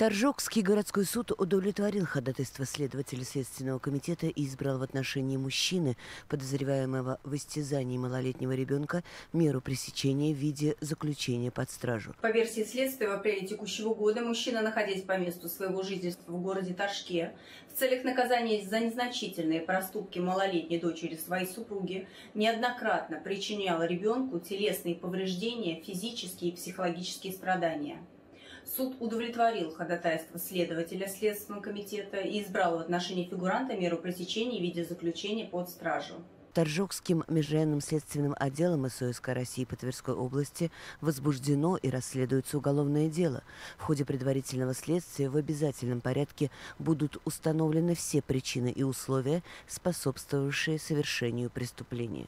Торжокский городской суд удовлетворил ходатайство следователя Следственного комитета и избрал в отношении мужчины, подозреваемого в истязании малолетнего ребенка, меру пресечения в виде заключения под стражу. По версии следствия, в апреле текущего года мужчина, находясь по месту своего жительства в городе Торжке, в целях наказания за незначительные проступки малолетней дочери своей супруги, неоднократно причинял ребенку телесные повреждения, физические и психологические страдания. Суд удовлетворил ходатайство следователя Следственного комитета и избрал в отношении фигуранта меру пресечения в виде заключения под стражу. Торжокским межрайонным следственным отделом СОСК России по Тверской области возбуждено и расследуется уголовное дело. В ходе предварительного следствия в обязательном порядке будут установлены все причины и условия, способствовавшие совершению преступления.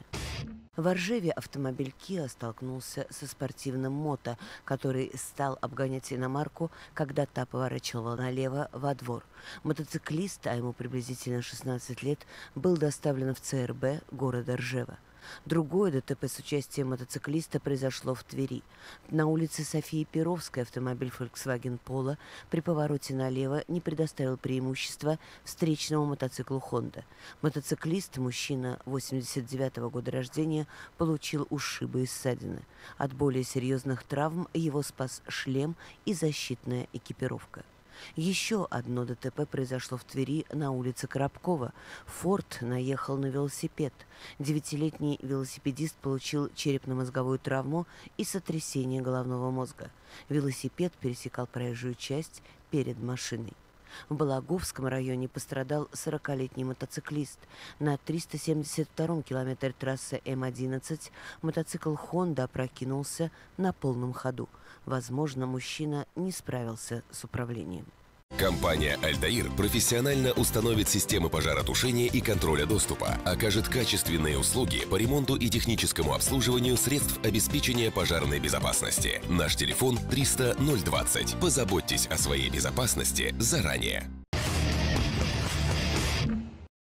В Ржеве автомобиль Kia столкнулся со спортивным мото, который стал обгонять иномарку, когда та поворачивала налево во двор. Мотоциклист, а ему приблизительно 16 лет, был доставлен в ЦРБ города Ржева. Другое ДТП с участием мотоциклиста произошло в Твери. На улице Софии Перовской автомобиль Volkswagen Polo при повороте налево не предоставил преимущества встречному мотоциклу Honda. Мотоциклист, мужчина 89-го года рождения, получил ушибы и ссадины. От более серьезных травм его спас шлем и защитная экипировка. Еще одно ДТП произошло в Твери на улице Коробкова. Форд наехал на велосипед. 9-летний велосипедист получил черепно-мозговую травму и сотрясение головного мозга. Велосипед пересекал проезжую часть перед машиной. В Балаговском районе пострадал 40-летний мотоциклист. На 372-м километре трассы М-11 мотоцикл «Хонда» опрокинулся на полном ходу. Возможно, мужчина не справился с управлением. Компания «Альтаир» профессионально установит системы пожаротушения и контроля доступа, окажет качественные услуги по ремонту и техническому обслуживанию средств обеспечения пожарной безопасности. Наш телефон 300 020. Позаботьтесь о своей безопасности заранее.